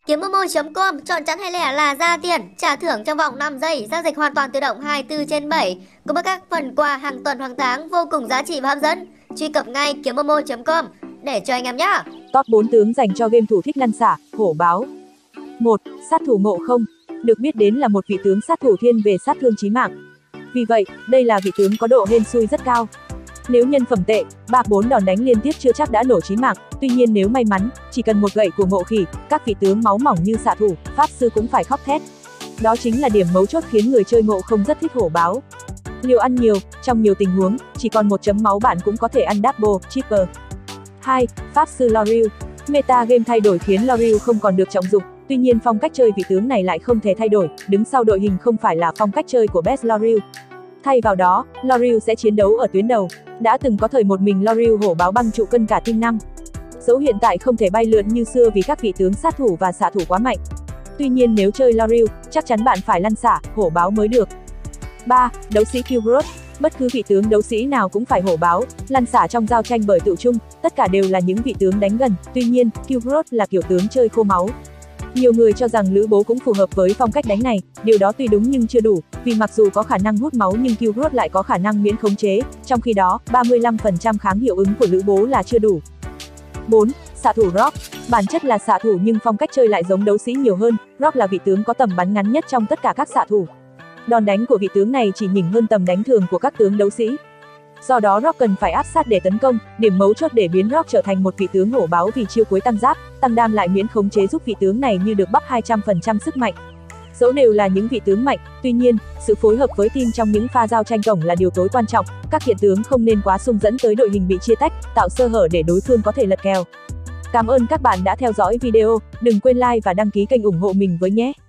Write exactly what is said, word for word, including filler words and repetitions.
Kiếm Momo chấm com, chọn chắn hay lẻ là ra tiền, trả thưởng trong vòng năm giây, giao dịch hoàn toàn tự động hai mươi tư trên bảy, cùng với các phần quà hàng tuần hàng tháng vô cùng giá trị và hấp dẫn. Truy cập ngay kiếm momo chấm com để cho anh em nhé. Top bốn tướng dành cho game thủ thích lăn xả, hổ báo. một. Sát thủ Ngộ Không. Được biết đến là một vị tướng sát thủ thiên về sát thương chí mạng. Vì vậy, đây là vị tướng có độ hên xui rất cao. Nếu nhân phẩm tệ, ba bốn đòn đánh liên tiếp chưa chắc đã nổ chí mạng, tuy nhiên nếu may mắn, chỉ cần một gậy của Ngộ Khỉ, các vị tướng máu mỏng như xạ thủ, pháp sư cũng phải khóc thét. Đó chính là điểm mấu chốt khiến người chơi Ngộ Không rất thích hổ báo. Liều ăn nhiều, trong nhiều tình huống, chỉ còn một chấm máu bạn cũng có thể ăn double, triple. hai. Pháp sư Loryu. Meta game thay đổi khiến Loryu không còn được trọng dụng, tuy nhiên phong cách chơi vị tướng này lại không thể thay đổi, đứng sau đội hình không phải là phong cách chơi của Best Loryu. Thay vào đó, Loryu sẽ chiến đấu ở tuyến đầu. Đã từng có thời một mình Loryu hổ báo băng trụ cân cả team năm. Dẫu hiện tại không thể bay lượn như xưa vì các vị tướng sát thủ và xạ thủ quá mạnh. Tuy nhiên nếu chơi Loryu, chắc chắn bạn phải lăn xả, hổ báo mới được. ba. Đấu sĩ Qbrot. Bất cứ vị tướng đấu sĩ nào cũng phải hổ báo, lăn xả trong giao tranh bởi tự chung, tất cả đều là những vị tướng đánh gần, tuy nhiên, Qbrot là kiểu tướng chơi khô máu. Nhiều người cho rằng Lữ Bố cũng phù hợp với phong cách đánh này, điều đó tuy đúng nhưng chưa đủ, vì mặc dù có khả năng hút máu nhưng Qbrot lại có khả năng miễn khống chế, trong khi đó, ba mươi lăm phần trăm kháng hiệu ứng của Lữ Bố là chưa đủ. bốn. Xạ thủ Rock. Bản chất là xạ thủ nhưng phong cách chơi lại giống đấu sĩ nhiều hơn, Rock là vị tướng có tầm bắn ngắn nhất trong tất cả các xạ thủ. Đòn đánh của vị tướng này chỉ nhỉnh hơn tầm đánh thường của các tướng đấu sĩ. Do đó Rock cần phải áp sát để tấn công, điểm mấu chốt để biến Rock trở thành một vị tướng hổ báo vì chiêu cuối tăng giáp, tăng đam lại miễn khống chế giúp vị tướng này như được bắp hai trăm phần trăm sức mạnh. Dẫu đều là những vị tướng mạnh, tuy nhiên, sự phối hợp với team trong những pha giao tranh cổng là điều tối quan trọng, các hiện tướng không nên quá xung dẫn tới đội hình bị chia tách, tạo sơ hở để đối phương có thể lật kèo. Cảm ơn các bạn đã theo dõi video, đừng quên like và đăng ký kênh ủng hộ mình với nhé.